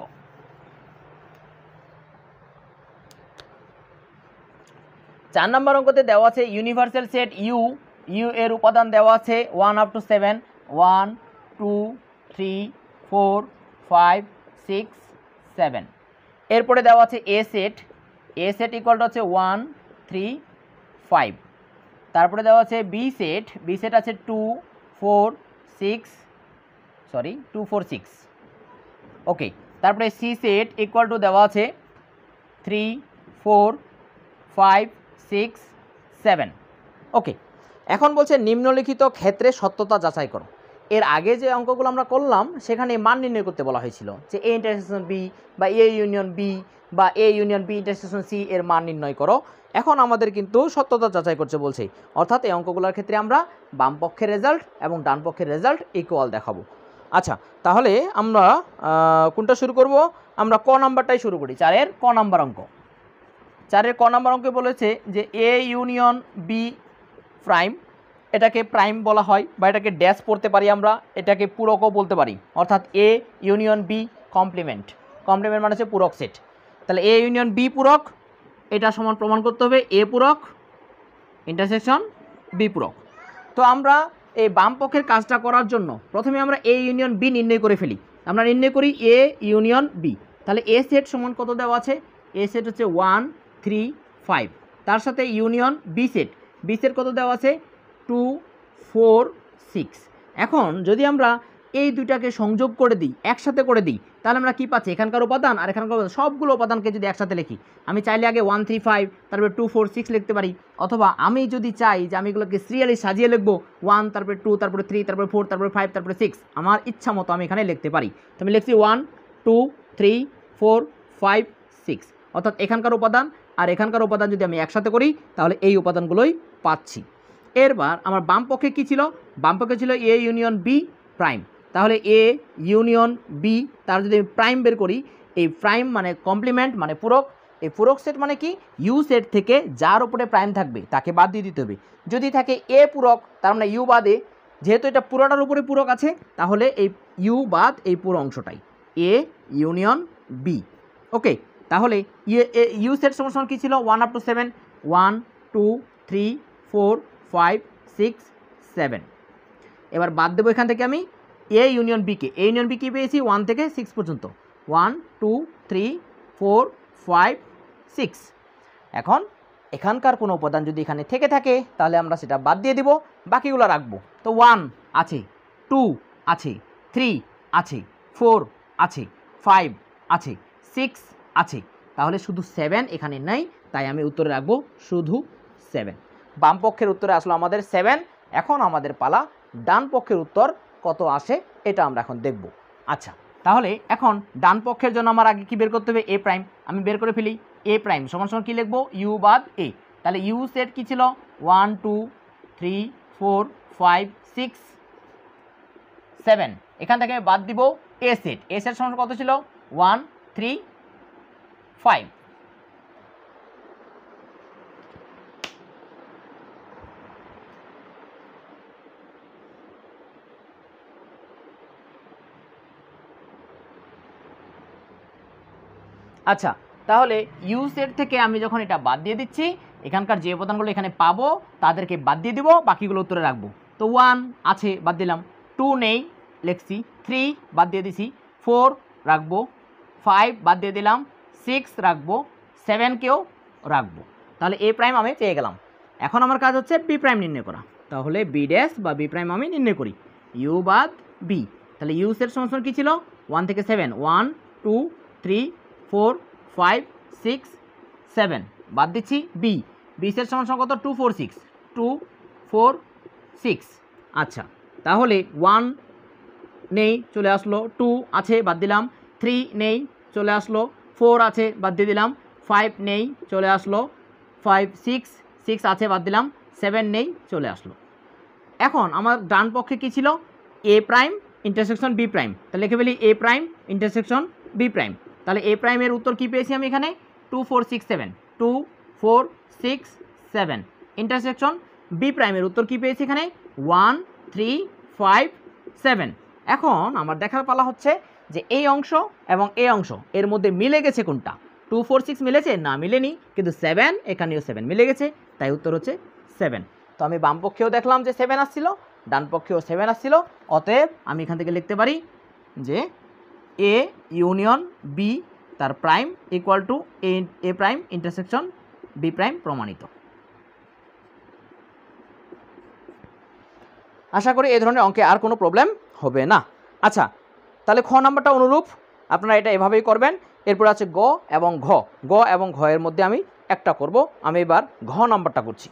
4 নম্বর অঙ্কতে দেওয়া আছে ইউনিভার্সাল সেট ইউ এর উপাদান দেওয়া আছে 1 up to 7, 1, 2, 3, 4, 5, 6, 7। এরপরে দেওয়া আছে এ সেট ইকুয়ালটা হচ্ছে 1, 3, 5। তারপরে দেওয়া আছে বি সেট আছে 2, 4, 6। ওকে, তারপরে সি সেট ইকুয়াল টু দেওয়া আছে 3, 4, 5, 6, 7। ওকে, এখন বলছে নিম্নলিখিত ক্ষেত্রে সত্যতা যাচাই করো। এর আগে যে অঙ্কগুলো আমরা করলাম সেখানে মান নির্ণয় করতে বলা হয়েছিল যে এ ইন্টারসেকশন বি বা এ ইউনিয়ন বি বা A union B intersection C এর মান নির্ণয় করো। এখন আমাদের কিন্তু সত্যতা যাচাই করতে বলছে, অর্থাৎ এই অঙ্কগুলোর ক্ষেত্রে আমরা বাম পক্ষের রেজাল্ট এবং ডান পক্ষের রেজাল্ট ইকুয়াল দেখাবো। আচ্ছা, তাহলে আমরা কোনটা শুরু করব? আমরা ক নাম্বারটাই শুরু করি। 4-এর ক নাম্বার অঙ্ক। 4-এর ক নাম্বার অঙ্কে বলেছে যে এ ইউনিয়ন বি প্রাইম, এটাকে প্রাইম বলা হয় বা এটাকে ড্যাশ পড়তে পারি আমরা, এটাকে পূরকও বলতে পারি, অর্থাৎ এ ইউনিয়ন বি কমপ্লিমেন্ট মানে হচ্ছে পূরক সেট। তাহলে এ ইউনিয়ন বি পূরক, এটা সমান প্রমাণ করতে হবে এ পূরক ইন্টারসেকশন বি পূরক। তো আমরা এই বাম পক্ষের কাজটা করার জন্য প্রথমে আমরা এ ইউনিয়ন বি নির্ণয় করে ফেলি। আমরা নির্ণয় করি এ ইউনিয়ন বি। তাহলে এ সেট সমান কত দেওয়া আছে? এ সেট হচ্ছে 1, 3, 5। তার সাথে ইউনিয়ন বি সেট কত দেওয়া আছে? 2, 4, 6। এখন যদি আমরা এই দুইটাকে সংযোগ করে দিই, একসাথে করে দিই, তাহলে আমরা কি পাচ্ছি? এখানকার উপাদান আর এখানকার উপাদান সবগুলো উপাদানকে যদি একসাথে লিখি, আমি চাইলে আগে 1, 3, 5 তারপরে 2, 4, 6 লিখতে পারি, অথবা আমি যদি চাই যে আমি এগুলোকে সিরিয়ালি সাজিয়ে লিখবো 1 তারপরে 2 তারপরে 3 তারপরে 4 তারপরে 5 তারপরে 6, আমার ইচ্ছা মতো আমি এখানে লিখতে পারি। তো আমি লিখছি 1, 2, 3, 4, 5, 6, অর্থাৎ এখানকার উপাদান আর এখানকার উপাদান যদি আমি একসাথে করি তাহলে এই উপাদানগুলোই পাচ্ছি। এরবার আমার বাম পক্ষে কী ছিল? বাম পক্ষে ছিল এ ইউনিয়ন বি প্রাইম। তাহলে এ ইউনিয়ন বি তার যদি আমি প্রাইম বের করি, এই প্রাইম মানে কমপ্লিমেন্ট মানে পূরক। এই পূরক সেট মানে কি? ইউ সেট থেকে যার উপরে প্রাইম থাকবে তাকে বাদ দিয়ে দিতে হবে। যদি থাকে এ পূরক, তার মানে ইউ বাদে, যেহেতু এটা পুরোটার উপরে পূরক আছে তাহলে এই ইউ বাদ এই পুরো অংশটাই এ ইউনিয়ন বি। ওকে, তাহলে ইউ সেট সমান কী ছিল? 1 up to 7, 1, 2, 3, 4, 5, 6, 7। এবার বাদ দেবো এখান থেকে আমি এ ইউনিয়ন বিকে। এ ইউনিয়ন বি কি পেয়েছি? 1 থেকে 6 পর্যন্ত, 1, 2, 3, 4, 5, 6। এখন এখানকার কোনো উপাদান যদি এখানে থেকে থাকে তাহলে আমরা সেটা বাদ দিয়ে দিব, বাকিগুলো রাখবো। তো 1 আছে, 2 আছে, 3 আছে, 4 আছে, 5 আছে, 6 আছে, তাহলে শুধু 7 এখানে নেই, তাই আমি উত্তরে রাখবো শুধু 7। বাম পক্ষের উত্তরে আসলো আমাদের 7। এখন আমাদের পালা ডান পক্ষের উত্তর কত আসে এটা আমরা এখন দেখব। আচ্ছা, তাহলে এখন ডান পক্ষের জন্য আমার আগে কি বের করতে হবে? A prime. আমি বের করে ফেলি। এ প্রাইম সমান সমান কী লিখবো? ইউ বাদ এ। তাহলে ইউ সেট কী ছিল? 1, 2, 3, 4, 5, 6, 7। এখান থেকে বাদ দিব এ সেট। এ সেট সমান কত ছিল? 1, 3, 5। আচ্ছা, তাহলে ইউ সেট থেকে আমি যখন এটা বাদ দিয়ে দিচ্ছি, এখানকার যে উপাদানগুলো এখানে পাবো তাদেরকে বাদ দিয়ে দিব, বাকিগুলো উত্তরে রাখবো। তো 1 আছে, বাদ দিলাম। 2 নেই, লিখছি। 3 বাদ দিয়ে দিছি। 4 রাখবো। 5 বাদ দিয়ে দিলাম। 6 রাখবো। 7কেও রাখবো। তাহলে এ প্রাইম আমি পেয়ে গেলাম। এখন আমার কাজ হচ্ছে বি প্রাইম নির্ণয় করা। তাহলে বি ড্যাশ বা বি প্রাইম আমি নির্ণয় করি। ইউ বাদ বি। তাহলে ইউ সেট সমান কি ছিল? 1 থেকে 7। 1 2 3 4 5 6 7 বাদ দিচ্ছি। বি বি সেট সমান কত? 2 4 6 2 4 6। আচ্ছা, তাহলে 1 নেই, চলে আসলো। 2 আছে, বাদ দিলাম। 3 নেই, চলে আসলো। 4 আছে, বাদ দিয়ে দিলাম। 5 নেই, চলে আসলো। 5 6 আছে, বাদ দিলাম। 7 নেই, চলে আসলো। এখন আমার ডান পক্ষে কি ছিল? A prime intersection B prime. তাহলে লিখে ফেলি A prime intersection B prime. তাহলে এ প্রাইমের উত্তর কি পেয়েছি আমি এখানে? 2 4 6 7 2 4 6 7। ইন্টারসেকশন বি প্রাইমের উত্তর কি পেয়েছি এখানে? 1 3 5 7। এখন আমার দেখার পালা হচ্ছে যে এই অংশ এবং এই অংশ এর মধ্যে মিলে গেছে কোনটা? 2 4 6 মিলেছে? না, মিলেনি। কিন্তু 7, এখানেও 7 মিলে গেছে, তাই উত্তর হচ্ছে 7। তো আমি বাম পক্ষেও দেখলাম যে 7 আসছিল, ডান পক্ষেও 7 আসছিল। অতএব আমি এখান থেকে লিখতে পারি যে এ ইউনিয়ন বি তার prime equal to A prime intersection B prime প্রমাণিত। আশা করি এই ধরনের অঙ্কে আর কোনো প্রবলেম হবে না। আচ্ছা, তাহলে খ নাম্বারটা অনুরূপ, আপনারা এটা এভাবেই করবেন। এরপর আছে গ এবং ঘ। গ এবং ঘ এর মধ্যে আমি একটা করব। আমি এবার ঘ নাম্বারটা করছি।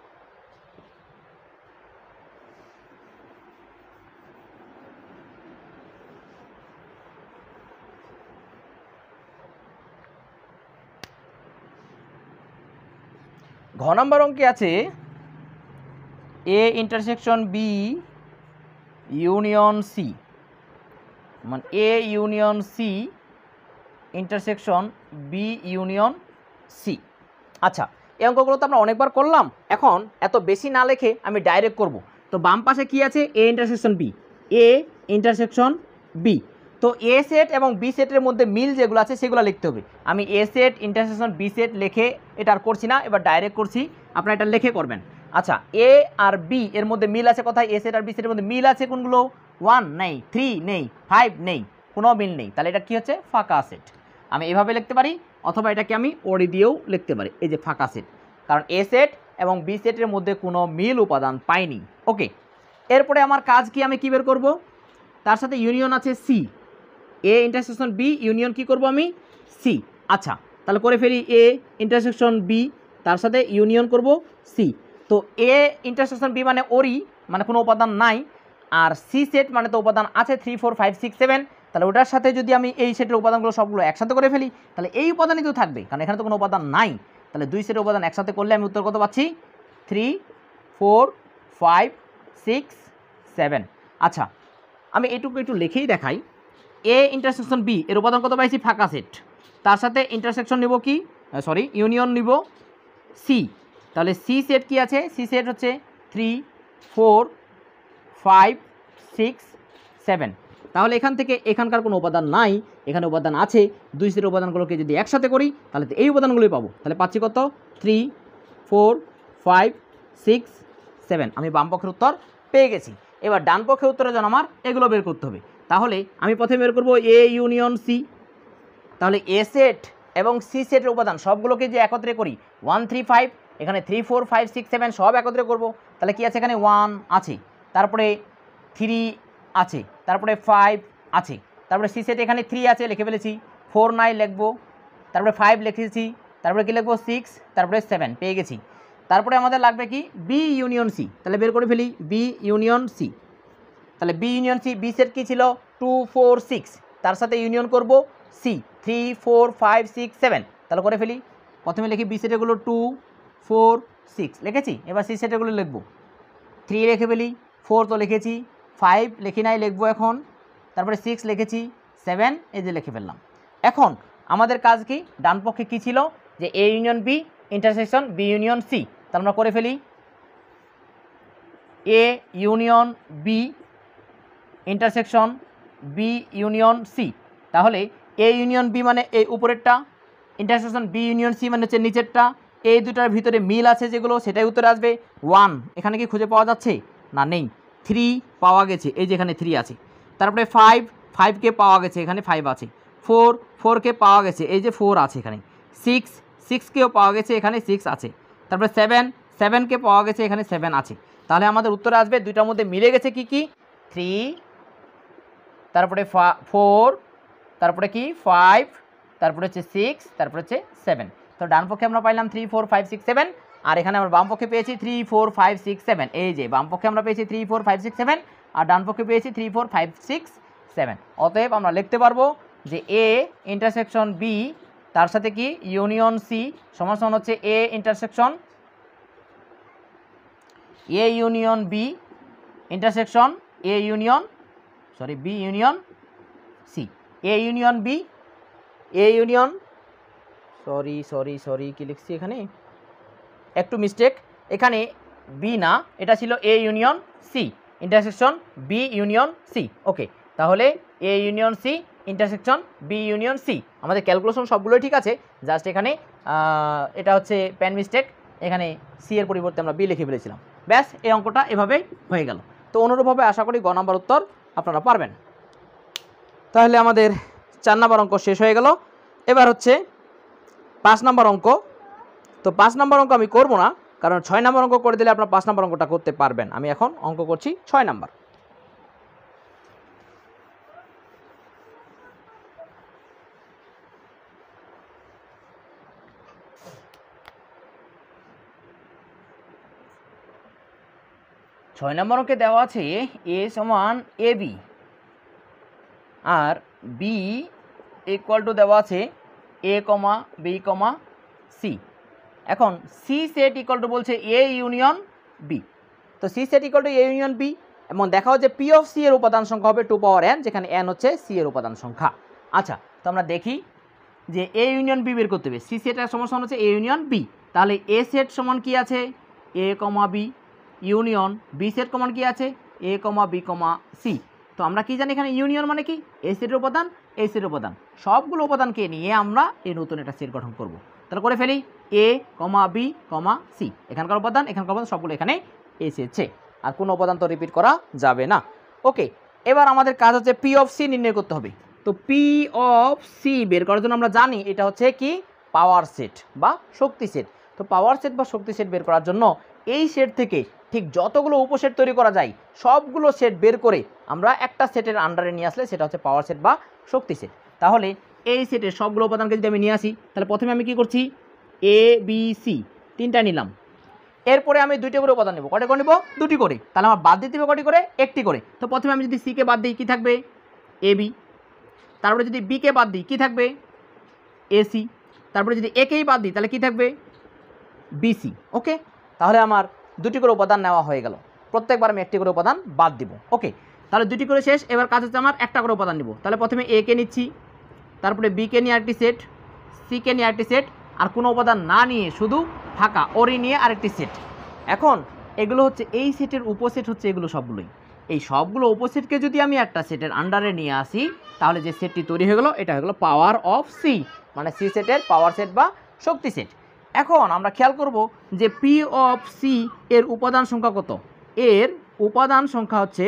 ঘ নাম্বার অঙ্কে আছে A intersection B union C, মানে A union C intersection B union C. আচ্ছা, এই অঙ্কগুলো তো আমরা অনেকবার করলাম। এখন এত বেশি না লিখে আমি ডাইরেক্ট করব। তো বাম পাশে কি আছে? A intersection B, A intersection B. তো এ সেট এবং বি সেটের মধ্যে মিল যেগুলো আছে সেগুলো লিখতে হবে। আমি A set intersection B set লিখে এটা আর করছি না, এবার ডাইরেক্ট করছি। আপনারা এটা লিখে করবেন। আচ্ছা, এ আর বি এর মধ্যে মিল আছে কোথায়? এ সেট আর বি সেটের মধ্যে মিল আছে কোনগুলো? 1 নেই, 3 নেই, 5 নেই, কোনো মিল নেই। তাহলে এটা কি হচ্ছে? ফাঁকা সেট। আমি এভাবে লিখতে পারি, অথবা এটাকে আমি ওড়ি দিয়েও লিখতে পারি, এই যে ফাঁকা সেট। কারণ এ সেট এবং বি সেটের মধ্যে কোনো মিল উপাদান পাইনি। ওকে, এরপরে আমার কাজ কি? আমি কি বের করব? তার সাথে ইউনিয়ন আছে C. A intersection B union কি করব আমি? সি। আচ্ছা, তাহলে করে ফেলি। এ ইন্টারসেকশন বি তার সাথে ইউনিয়ন করব সি। তো এ ইন্টারসেকশন বি মানে ওরই, মানে কোনো উপাদান নাই। আর সি সেট মানে তো উপাদান আছে 3 4 5 6 7। তাহলে ওটার সাথে যদি আমি এই সেটের উপাদানগুলো সবগুলো একসাথে করে ফেলি, তাহলে এই উপাদানই তো থাকবে, কারণ এখানে তো কোনো উপাদান নাই। তাহলে দুই সেটের উপাদান একসাথে করলে আমি উত্তর কত পাচ্ছি? 3 4 5 6 7। আচ্ছা, আমি এটুকু একটু লিখেই দেখাই। এ ইন্টারসেকশন বি এর উপাদান কত পাইছি? ফাঁকা সেট। তার সাথে ইন্টারসেকশন নিব কি? ইউনিয়ন নিব সি। তাহলে সি সেট কি আছে? সি সেট হচ্ছে 3 4 5 6 7। তাহলে এখান থেকে এখানকার কোনো উপাদান নাই, এখানে উপাদান আছে। দুই সেটের উপাদানগুলোকে যদি একসাথে করি তাহলে তো এই উপাদানগুলোই পাবো। তাহলে পাচ্ছি কত? 3 4 5 6 7। আমি বাম পক্ষের উত্তর পেয়ে গেছি। এবার ডান পক্ষের উত্তরের জন্য আমার এগুলো বের করতে হবে। তাহলে আমি প্রথমে বের করব এ ইউনিয়ন সি। তাহলে এ সেট এবং সি সেটের উপাদান সবগুলোকে যে একত্রে করি, 1 3 5, এখানে 3 4 5 6 7 সব একত্রে করব। তাহলে কি আছে? এখানে 1 আছে, তারপরে 3 আছে, তারপরে 5 আছে, তারপরে সি সেট এখানে 3 আছে, লিখে ফেলেছি। 4 নাই লিখবো, তারপরে 5 লিখেছি, তারপরে কি লিখবো? 6, তারপরে 7 পেয়ে গেছি। তারপরে আমাদের লাগবে কি? B union C. তাহলে বের করে ফেলি বি ইউনিয়ন সি। তাহলে B union C, B set কী ছিল? 2 4 6, তার সাথে ইউনিয়ন করব সি 3 4 5 6 7। তাহলে করে ফেলি। প্রথমে লিখি বি সেটেগুলো 2 4 6 লিখেছি। এবার সি সেটেগুলো লিখব। 3 লিখে ফেলি, 4 তো লিখেছি, 5 লিখি নাই, লিখবো এখন, তারপরে 6 লিখেছি, 7 এই যে লিখে ফেললাম। এখন আমাদের কাজ কি? ডান পক্ষে কী ছিল? যে A union B intersection B union C. তাহলে আমরা করে ফেলি A union B intersection B union C. তাহলে এ ইউনিয়ন বি মানে এই উপরেরটা, ইন্টারসেকশন বি ইউনিয়ন সি মানে হচ্ছে নিচেরটা, এই দুটার ভিতরে মিল আছে যেগুলো সেটাই উত্তরে আসবে। 1 এখানে কি খুঁজে পাওয়া যাচ্ছে না, নেই। 3 পাওয়া গেছে, এই যে এখানে 3 আছে। তারপরে 5কে পাওয়া গেছে, এখানে 5 আছে। 4কে পাওয়া গেছে, এই যে 4 আছে এখানে। 6কেও পাওয়া গেছে, এখানে 6 আছে। তারপরে 7কে পাওয়া গেছে, এখানে 7 আছে। তাহলে আমাদের উত্তরে আসবে দুইটার মধ্যে মিলে গেছে কি কি, 3, তারপরে 4, তারপরে কি 5, তারপরে হচ্ছে 6, তারপরে হচ্ছে 7। তো ডান পক্ষে আমরা পাইলাম 3, 4, 5, 6, 7, আর এখানে আমরা বাম পক্ষে পেয়েছি 3, 4, 5, 6, 7। এই যে বাম পক্ষে আমরা পেয়েছি 3, 4, 5, 6, 7, আর ডান পক্ষে পেয়েছি 3, 4, 5, 6, 7। অতএব আমরা লিখতে পারবো যে এ ইন্টারসেকশন বি তার সাথে কি ইউনিয়ন সি সমান সমান হচ্ছে A intersection A union B intersection A union B union C. A union B, A union sorry কি লিখছি এখানে, একটু মিস্টেক, এখানে বি না, এটা ছিল A union C intersection B union C. Okay, তাহলে A union C intersection B union C. আমাদের ক্যালকুলেশন সবগুলোই ঠিক আছে, জাস্ট এখানে এটা হচ্ছে প্যান মিস্টেক, এখানে সি এর পরিবর্তে আমরা বি লিখে ফেলেছিলাম। ব্যাস, এই অঙ্কটা এভাবে হয়ে গেল। তো অনুরূপভাবে আশা করি গ নাম্বার উত্তর আপনারা পারবেন। তাহলে আমাদের 4 নাম্বার অঙ্ক শেষ হয়ে গেল। এবার হচ্ছে 5 নাম্বার অঙ্ক। তো 5 নাম্বার অঙ্ক আমি করব না, কারণ 6 নাম্বার অঙ্ক করে দিলে আপনারা 5 নাম্বার অঙ্কটা করতে পারবেন। আমি এখন অঙ্ক করছি 6 নাম্বার। ছয় নম্বর অঙ্কে দেওয়া আছে এ সমান এ বি আর বি ইকুয়াল টু দেওয়া আছে A comma B comma C. এখন সি সেট ইকুয়াল টু বলছে এ ইউনিয়ন বি। তো C set equal to A union B এবং দেখাও যে পি অফ সি এর উপাদান সংখ্যা হবে 2 পাওয়ার n, যেখানে n হচ্ছে সি এর উপাদান সংখ্যা। আচ্ছা, তো আমরা দেখি যে এ ইউনিয়ন বি বের করতে হবে। সি সেটের সমান হচ্ছে এ ইউনিয়ন বি, তাহলে এ সেট সমান কি আছে A comma B union B set সমান কি আছে A comma B comma C. তো আমরা কি জানি এখানে ইউনিয়ন মানে কি এ সেটের উপাদান, এই সেটের উপাদান, সবগুলো উপাদানকে নিয়ে আমরা এই নতুন একটা সেট গঠন করব। তাহলে করে ফেলি এ কমা বি কমা সি, এখানকার উপাদান এখানকার উপাদান সবগুলো এখানে এসেছে, আর কোনো উপাদান তো রিপিট করা যাবে না। ওকে, এবার আমাদের কাজ হচ্ছে পি অফ সি নির্ণয় করতে হবে। তো পি অফ সি বের করার জন্য আমরা জানি এটা হচ্ছে কি পাওয়ার সেট বা শক্তি সেট। তো পাওয়ার সেট বা শক্তি সেট বের করার জন্য এই সেট থেকে ঠিক যতগুলো উপসেট তৈরি করা যায় সবগুলো সেট বের করে আমরা একটা সেটের আন্ডারে নিয়ে আসলে সেটা হচ্ছে পাওয়ার সেট বা শক্তি সেট। তাহলে এই সেটের সবগুলো উপাদানকে যদি আমি নিয়ে আসি, তাহলে প্রথমে আমি কি করছি এ বি সি তিনটা নিলাম, এরপরে আমি দুইটা করে উপাদান নেব। কটা করে নেব? দুটি করে। তাহলে আমার বাদ দিতে হবে কটি করে? একটি করে। তো প্রথমে আমি যদি সিকে বাদ দিই কী থাকবে এ বি, তারপরে যদি বিকে বাদ দিই কী থাকবে এসি, তারপরে যদি একেই বাদ দিই তাহলে কী থাকবে বিসি। ওকে, তাহলে আমার দুটি করে উপাদান নেওয়া হয়ে গেল, প্রত্যেকবার আমি একটি করে উপাদান বাদ দিব। ওকে, তাহলে দুটি করে শেষ। এবার কাজ হচ্ছে আমার একটা করে উপাদান নিব। তাহলে প্রথমে একে নিচ্ছি, তারপরে বিকে নিয়ে আরেকটি সেট, সিকে নিয়ে আরেকটি সেট, আর কোনো উপাদান না নিয়ে শুধু ফাঁকা ওরি নিয়ে আরেকটি সেট। এখন এগুলো হচ্ছে এই সেটের উপসেট হচ্ছে এগুলো সবগুলোই। এই সবগুলো উপসেটকে যদি আমি একটা সেটের আন্ডারে নিয়ে আসি তাহলে যে সেটটি তৈরি হয়ে গেল এটা হয়ে গেল পাওয়ার অফ সি, মানে সি সেটের পাওয়ার সেট বা শক্তি সেট। এখন আমরা খেয়াল করব যে পি অফ সি এর উপাদান সংখ্যা কত। এর উপাদান সংখ্যা হচ্ছে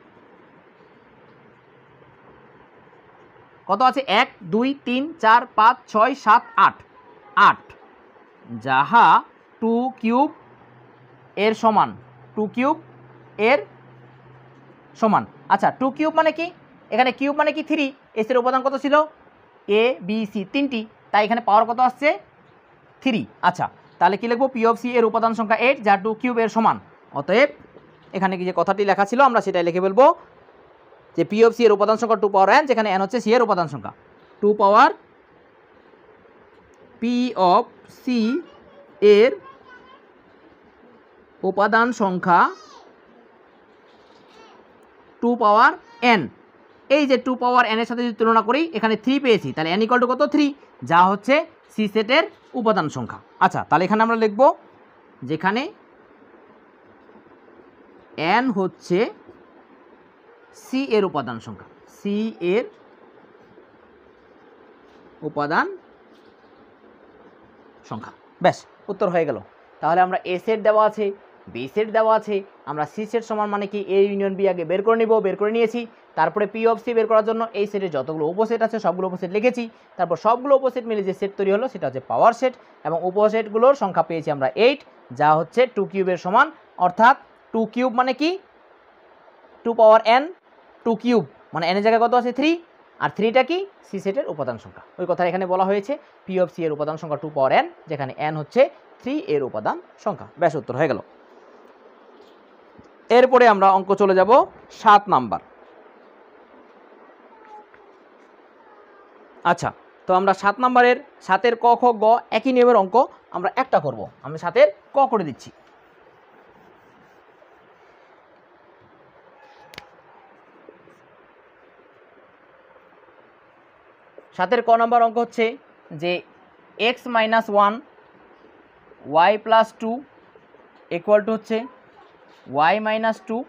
কত আছে 1 2 3 4 5 6 7 8 8, যাহা 2 কিউব এর সমান, 2 কিউব এর সমান। আচ্ছা, 2 কিউব মানে কি? এখানে কিউব মানে কি 3, এস এর উপাদান কত ছিল এ বি সি তিনটি, তাই এখানে পাওয়ার কত আসছে 3। আচ্ছা, তাহলে কি লিখবো পি অফ সি এর উপাদান সংখ্যা 8 যা 2 কিউব এর সমান। অতএব এখানে কি যে কথাটি লেখা ছিল আমরা সেটাই লিখে বলবো যে পি অফ সি এর উপাদান সংখ্যা 2 পাওয়ার n, যেখানে n হচ্ছে সি এর উপাদান সংখ্যা। 2 পাওয়ার পি অফ সি এর উপাদান সংখ্যা 2 পাওয়ার n। এই যে 2 পাওয়ার n এর সাথে যদি তুলনা করি এখানে 3 পেয়েছি, তাহলে n ইকুয়াল টু কত 3, যা হচ্ছে সি সেটের উপাদান সংখ্যা। আচ্ছা, তাহলে এখানে আমরা লিখব যেখানে n হচ্ছে সি এর উপাদান সংখ্যা, সি এর উপাদান সংখ্যা। ব্যাস উত্তর হয়ে গেল। তাহলে আমরা এ সেট দেওয়া আছে, বি সেট দেওয়া আছে, আমরা সি সেট সমান মানে কি এ ইউনিয়ন বি আগে বের করে নিব, বের করে নিয়েছি। তারপরে পি অফ সি বের করার জন্য এই সেটের যতগুলো উপসেট আছে সবগুলো উপসেট লিখেছি। তারপর সবগুলো উপসেট মিলে যে সেট তৈরি হলো সেটা হচ্ছে পাওয়ার সেট, এবং উপসেটগুলোর সংখ্যা পেয়েছি আমরা 8, যা হচ্ছে 2 কিউবের সমান। অর্থাৎ 2 কিউব মানে কি 2 পাওয়ার n, 2 কিউব মানে n এর জায়গায় কত আছে 3, আর 3টা কি সি সেটের উপাদান সংখ্যা। ওই কথা এখানে বলা হয়েছে, পি অফ সি এর উপাদান সংখ্যা 2 পাওয়ার n, যেখানে n হচ্ছে 3 এর উপাদান সংখ্যা। ব্যাস উত্তর হয়ে গেল। এরপরে আমরা অঙ্ক চলে যাব 7 নাম্বার। আচ্ছা, তো আমরা 7 নাম্বারের 7-এর ক খ গ একই নিয়মের অঙ্ক আমরা একটা করব। আমি 7-এর ক করে দিচ্ছি। সাতের ক নম্বর অঙ্ক হচ্ছে যে x - 1 y + 2 ইকুয়াল টু হচ্ছে y - 2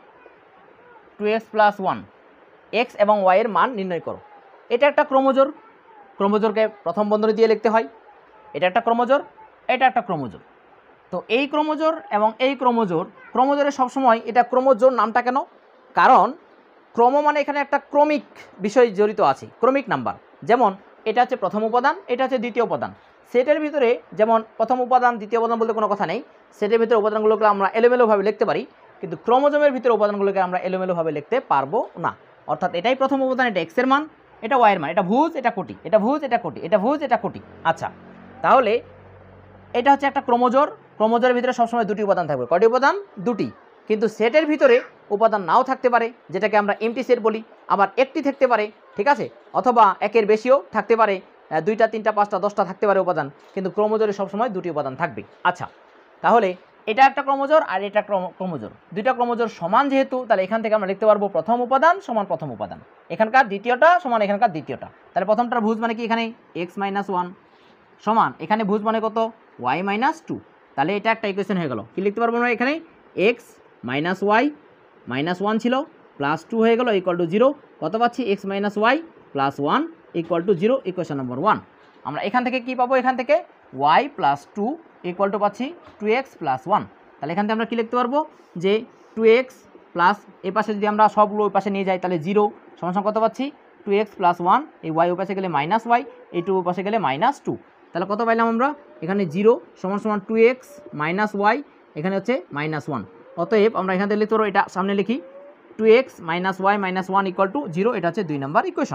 2x + 1, x এবং y এর মান নির্ণয় করো। এটা একটা ক্রোমোজোর, ক্রোমোজোরকে প্রথম বন্ধনী দিয়ে লিখতে হয়। এটা একটা ক্রোমোজোর, এটা একটা ক্রোমোজোর। তো এই ক্রোমোজোর এবং এই ক্রোমোজোর, ক্রোমোজোরে সবসময় এটা ক্রোমোজোর নামটা কেন? কারণ ক্রম মানে এখানে একটা ক্রমিক বিষয় জড়িত আছে, ক্রমিক নাম্বার। যেমন এটা হচ্ছে প্রথম উপাদান, এটা হচ্ছে দ্বিতীয় উপাদান। সেটের ভিতরে যেমন প্রথম উপাদান দ্বিতীয় উপাদান বলতে কোনো কথা নেই, সেটের ভিতরে উপাদানগুলোকে আমরা এলোমেলোভাবে লিখতে পারি, কিন্তু ক্রোমোজোমের ভিতরে উপাদানগুলোকে আমরা এলোমেলোভাবে লিখতে পারবো না। অর্থাৎ এটাই প্রথম উপাদান, এটা এক্সের মান, এটা ওয়াইয়ের মান, এটা ভুজ, এটা কোটি, এটা ভুজ, এটা কোটি, এটা ভুজ, এটা কোটি। আচ্ছা, তাহলে এটা হচ্ছে একটা ক্রোমোজোর। ক্রোমোজোরের ভিতরে সবসময় দুটি উপাদান থাকবে। কয়টি উপাদান? দুটি। কিন্তু সেটের ভিতরে উপাদান নাও থাকতে পারে, যেটাকে আমরা এমটি সেট বলি। আবার একটি থাকতে পারে, ঠিক আছে, অথবা একের বেশিও থাকতে পারে, 2টা 3টা 5টা 10টা থাকতে পারে উপাদান, কিন্তু ক্রোমোজোরে সবসময় দুটি উপাদান থাকবে। আচ্ছা, তাহলে এটা একটা ক্রোমোজোর আর এটা ক্রোমোজোর, দুইটা ক্রোমোজোর সমান যেহেতু, তাহলে এখান থেকে আমরা লিখতে পারবো প্রথম উপাদান সমান প্রথম উপাদান, এখানকার দ্বিতীয়টা সমান এখানকার দ্বিতীয়টা। তাহলে প্রথমটার ভুজ মানে কি এখানে x - 1 সমান এখানে ভুজ মানে কত y - 2। তাহলে এটা একটা ইকুয়েশন হয়ে গেল। কি লিখতে পারবো আমরা এখানে x - y -1 ছিল +2 হয়ে গেল ইকুয়াল টু 0। কত পাচ্ছি x - y +1 equal to 0, equation number 1। আমরা এখান থেকে কি পাবো? এখান থেকে y + 2 ইকুয়াল টু পাচ্ছি 2x + 1। তাহলে এখান থেকে আমরা কি লিখতে পারবো যে 2x প্লাস এই পাশে যদি আমরা সবগুলো ওই পাশে নিয়ে যাই তাহলে 0 সমান কত পাচ্ছি 2x + 1, এই y ওই পাশে গেলে -y, এই 2 ওই পাশে গেলে -2। তাহলে কত পাইলাম আমরা এখানে 0 সমান 2x - y, এখানে হচ্ছে -1। অতএব আমরা এখান থেকে লিখতে পারবো, এটা সামনে লিখি 2x - y -1 ইকুয়াল টু 0। এটা হচ্ছে 2 নম্বর ইকুয়েশন।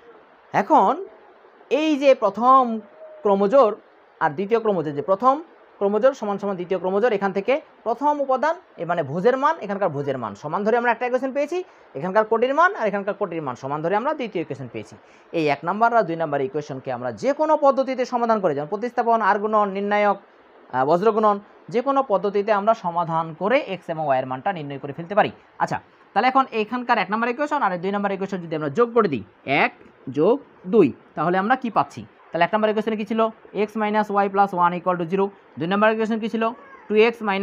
এখন এই যে প্রথম ক্রোমোজোর আর দ্বিতীয় ক্রোমোজোর, যে প্রথম ক্রোমোজোর সমান দ্বিতীয় ক্রোমোজোর, এখান থেকে প্রথম উপাদান মানে ভুজের মান, এখানকার ভুজের মান সমান ধরে আমরা একটা ইকুয়েশন পেয়েছি, এখানকার কোটির মান আর এখানকার কোটির মান সমান ধরে আমরা দ্বিতীয় ইকুয়েশন পেয়েছি। এই 1 নম্বর আর 2 নম্বর ইকুয়েশনকে আমরা যে কোনো পদ্ধতিতে সমাধান করে, যেমন প্রতিস্থাপন, আর গুণন, নির্ণায়ক, বজ্রগুণন, যে কোনো পদ্ধতিতে আমরা সমাধান করে x এবং y এর মানটা নির্ণয় করে ফেলতে পারি। আচ্ছা, তাহলে এখন এখানকার 1 নম্বর ইকুয়েশন আর 2 নম্বর ইকুয়েশন যদি আমরা যোগ করে দিই 1 + 2, তাহলে আমরা কি পাচ্ছি? তাহলে 1 নম্বর ইকুয়েশনে কি ছিল x - y + 1 equal to 0। 2 number equation কি ছিল 2x - y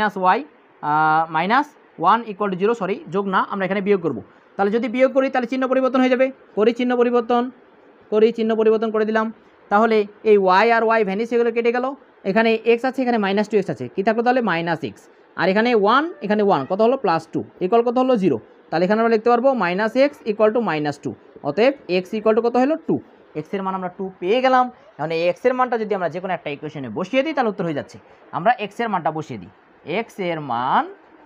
-1 equal to 0। Sorry, যোগ না, আমরা এখানে বিয়োগ করব। তাহলে যদি বিয়োগ করি তাহলে চিহ্ন পরিবর্তন হয়ে যাবে। চিহ্ন পরিবর্তন করে দিলাম। তাহলে এই y আর y ভ্যানিশ হয়ে গেলে কেটে গেল। এখানে x আছে, এখানে -2x আছে, কি থাকলো তাহলে -x, আর এখানে 1, এখানে 1, কত হলো +2 ইকুয়াল কত হলো 0। তাহলে এখানে আমরা লিখতে পারবো -x ইকুয়াল টু -2। অতএব x ইকুয়াল টু কত হলো 2। x এর মান আমরা 2 পেয়ে গেলাম। এখন এই x এর মানটা যদি আমরা যে কোনো একটা ইকুয়েশনে বসিয়ে দিই তাহলে উত্তর হয়ে যাচ্ছে। আমরা x এর মানটা বসিয়ে দিই। x এর মান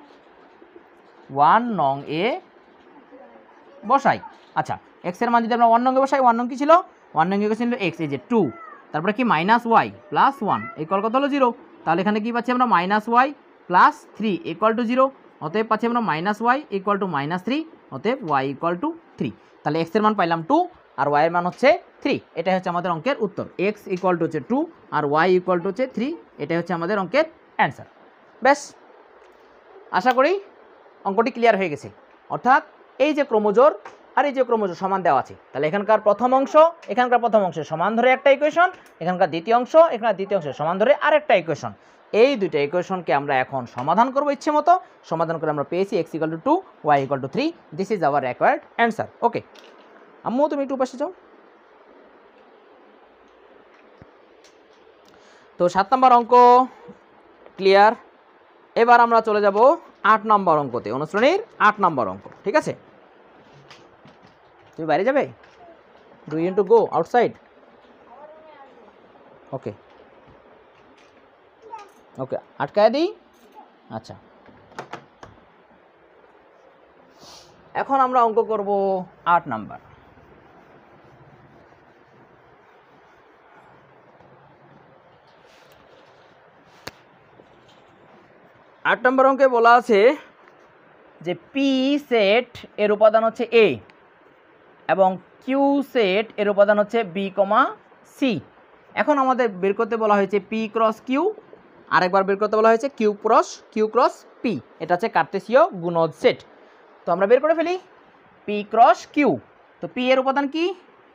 1 নং এ বসাই। আচ্ছা, x এর মান যদি আমরা 1 নং এ বসাই, 1 নং কি ছিল? 1 নং ইকুয়েশন ছিল x, এই যে 2, তারপরে কি -y + 1 ইকুয়াল কত হলো 0। তাহলে এখানে কি পাচ্ছি আমরা -y + 3 ইকুয়াল টু 0। অতএব পাচ্ছি আমরা -y ইকুয়াল টু -3, অতএব y ইকুয়াল টু 3। তাহলে x এর মান পাইলাম 2 আর y এর মান হচ্ছে 3। এটাই হচ্ছে আমাদের অঙ্কের উত্তর। x ইকুয়াল টু হচ্ছে 2 আর y ইকুয়াল টু হচ্ছে 3। এটাই হচ্ছে আমাদের অঙ্কের অ্যান্সার। ব্যাস, আশা করি অঙ্কটি ক্লিয়ার হয়ে গেছে। অর্থাৎ এই যে ক্রোমোজোর আর এই যে ক্রোমোজোর সমান দেওয়া আছে, তাহলে এখানকার প্রথম অংশ এখানকার প্রথম অংশের সমান ধরে একটা ইকুয়েশন, এখানকার দ্বিতীয় অংশ এখানকার দ্বিতীয় অংশের সমান ধরে আরেকটা ইকুয়েশন। এই দুইটা ইকুয়েশনকে আমরা এখন সমাধান করব ইচ্ছে মতো। সমাধান করে আমরা পেয়েছি x equal to 2, y equal to 3। This is our required answer. Okay, আম্মু তুমি একটু পাশে যাও। তো 7 নম্বর অঙ্ক ক্লিয়ার। এবার আমরা চলে যাব 8 নম্বর অঙ্কতে, অনুশ্রেণীর 8 নম্বর অঙ্ক। ঠিক আছে, তুমি বাইরে যাবে? Do you to go outside? Okay okay, আটকায় দিই। আচ্ছা, এখন আমরা অঙ্ক করব 8 নাম্বার। আট নম্বর অঙ্কে বলা আছে যে পি সেট এর উপাদান হচ্ছে এ এবং কিউ সেট এর উপাদান হচ্ছে বি কমা সি। এখন আমাদের বের করতে বলা হয়েছে পি ক্রস কিউ, আরেকবার বের করতে বলা হয়েছে কিউ ক্রস পি। এটা হচ্ছে কার্তেশীয় গুণজ সেট। তো আমরা বের করে ফেলি পি ক্রস কিউ। তো পি এর উপাদান কি?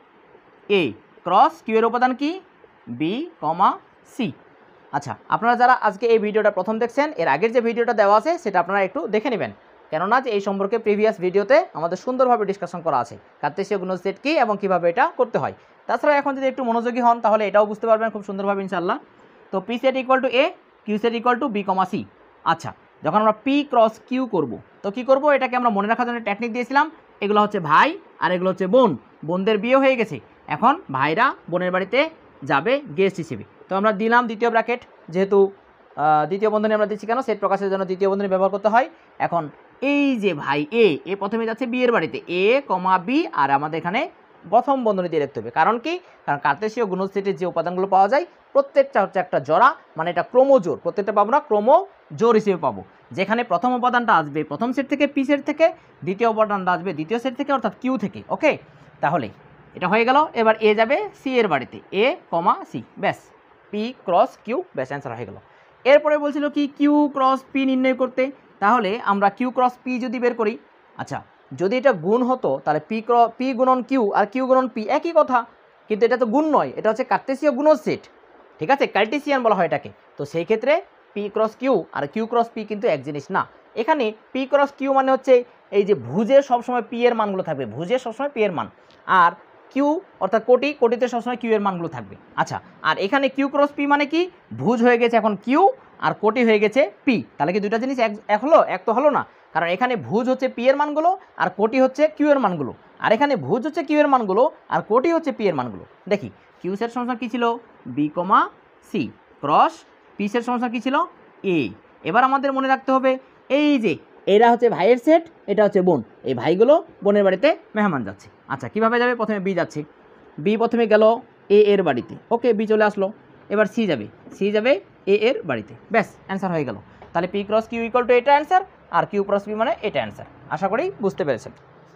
এ, ক্রস কিউ এর উপাদান কি? B comma C. আচ্ছা, আপনারা যারা আজকে এই ভিডিওটা প্রথম দেখছেন, এর আগের যে ভিডিওটা দেওয়া আছে সেটা আপনারা একটু দেখে নেবেন, কেননা যে এই সম্পর্কে প্রিভিয়াস ভিডিওতে আমাদের সুন্দরভাবে ডিসকাশন করা আছে কার্তেশীয় গুণজ সেট কী এবং কীভাবে এটা করতে হয়। তাছাড়া এখন যদি একটু মনোযোগী হন তাহলে এটাও বুঝতে পারবেন খুব সুন্দরভাবে ইনশাআল্লাহ। তো P set equal to A, Q set equal to B comma C. আচ্ছা, যখন আমরা পি ক্রস কিউ করব তো কী করব? এটাকে আমরা মনে রাখার জন্য টেকনিক দিয়েছিলাম। এগুলো হচ্ছে ভাই আর এগুলো হচ্ছে বোন, বোনদের বিয়ে হয়ে গেছে, এখন ভাইরা বোনের বাড়িতে যাবে গেস্ট হিসেবে। তো আমরা দিলাম দ্বিতীয় ব্র্যাকেট, যেহেতু দ্বিতীয় বন্ধনী আমরা দিচ্ছি কেন? সেট প্রকাশের জন্য দ্বিতীয় বন্ধনী ব্যবহার করতে হয়। এখন এই যে ভাই এ প্রথমে যাচ্ছে বি এর বাড়িতে, এ কমা বি, আর আমাদের এখানে প্রথম বন্ধনী দিয়ে লিখতে হবে। কারণ কি? কারণ কার্তেশীয় গুণজ সেটের যে উপাদানগুলো পাওয়া যায় প্রত্যেকটা হচ্ছে একটা জোড়া, মানে এটা ক্রোমোজোর, প্রত্যেকটা পাবো না ক্রোমোজোর হিসেবে পাবো। যেখানে প্রথম উপাদানটা আসবে প্রথম সেট থেকে, পি সেট থেকে, দ্বিতীয় উপাদানটা আসবে দ্বিতীয় সেট থেকে, অর্থাৎ কিউ থেকে। ওকে, তাহলে এটা হয়ে গেল। এবার এ যাবে সি এর বাড়িতে, এ কমা সি, ব্যাস পি ক্রস কিউ, ব্যাস অ্যান্সার হয়ে গেল। এরপরে বলছিল কি কিউ ক্রস পি নির্ণয় করতে। তাহলে আমরা কিউ ক্রস পি যদি বের করি, আচ্ছা যদি এটা গুণ হতো তাহলে পি গুণন কিউ আর কিউ গুণন পি একই কথা, কিন্তু এটা তো গুণ নয়, এটা হচ্ছে কার্তেশীয় গুণজ সেট। ঠিক আছে, কার্টেসিয়ান বলা হয় এটাকে। তো সেই ক্ষেত্রে পি ক্রস কিউ আর কিউ ক্রস পি কিন্তু এক জিনিস না। এখানে পি ক্রস কিউ মানে হচ্ছে এই যে ভুজের সবসময় পি এর মানগুলো থাকবে, ভুজের সবসময় পি এর মান, আর কিউ অর্থাৎ কোটিতে সবসময় কিউ এর মানগুলো থাকবে। আচ্ছা, আর এখানে কিউ ক্রস পি মানে কি? ভুজ হয়ে গেছে এখন কিউ আর কোটি হয়ে গেছে পি। তাহলে কি দুইটা জিনিস এক হলো? এক তো হলো না, কারণ এখানে ভুজ হচ্ছে পি এর মানগুলো আর কোটি হচ্ছে কিউ এর মানগুলো, আর এখানে ভুজ হচ্ছে কিউ এর মানগুলো আর কোটি হচ্ছে পি এর মানগুলো। দেখি কিউ সেট সমস্যা কী ছিল? B comma C cross P set সমস্যা কী ছিল? এ। এবার আমাদের মনে রাখতে হবে এই যে এরা হচ্ছে ভাইয়ের সেট, এটা হচ্ছে বোন, এই ভাইগুলো বোনের বাড়িতে মেহমান যাচ্ছে। আচ্ছা, কীভাবে যাবে? প্রথমে বি যাচ্ছে, বি প্রথমে গেল এ এর বাড়িতে, ওকে বি চলে আসলো। এবার সি যাবে এ এর বাড়িতে, ব্যাস অ্যান্সার হয়ে গেল। তাহলে P cross Q equal to এটা অ্যান্সার, আর কিউ ক্রস পি মানে এটা অ্যান্সার। আশা করি বুঝতে পেরেছেন।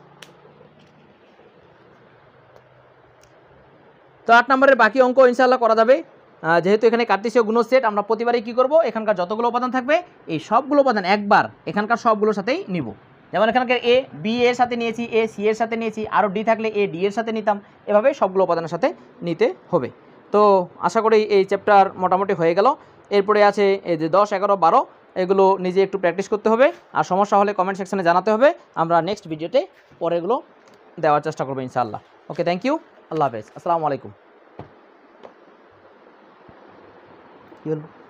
তো 8 নম্বরের বাকি অঙ্ক ইনশাআল্লাহ করা যাবে। যেহেতু এখানে কার্তেশীয় গুণজ সেট, আমরা প্রতিবারই কী করব? এখানকার যতগুলো উপাদান থাকবে এই সবগুলো উপাদান একবার এখানকার সবগুলোর সাথেই নিব। যেমন এখানকার এ বি এর সাথে নিয়েছি, এ সি এর সাথে নিয়েছি, আরও ডি থাকলে এ ডি এর সাথে নিতাম, এভাবে সবগুলো উপাদানের সাথে নিতে হবে। তো আশা করি এই চ্যাপ্টার মোটামুটি হয়ে গেল। এরপরে আছে এই যে 10, 11, 12, এগুলো নিজে একটু প্র্যাকটিস করতে হবে, আর সমস্যা হলে কমেন্ট সেকশনে জানাতে হবে। আমরা নেক্সট ভিডিওতে পরে এগুলো দেওয়ার চেষ্টা করবো ইনশাআল্লাহ। ওকে, থ্যাংক ইউ, আল্লাহ হাফেজ, আসসালামু আলাইকুম।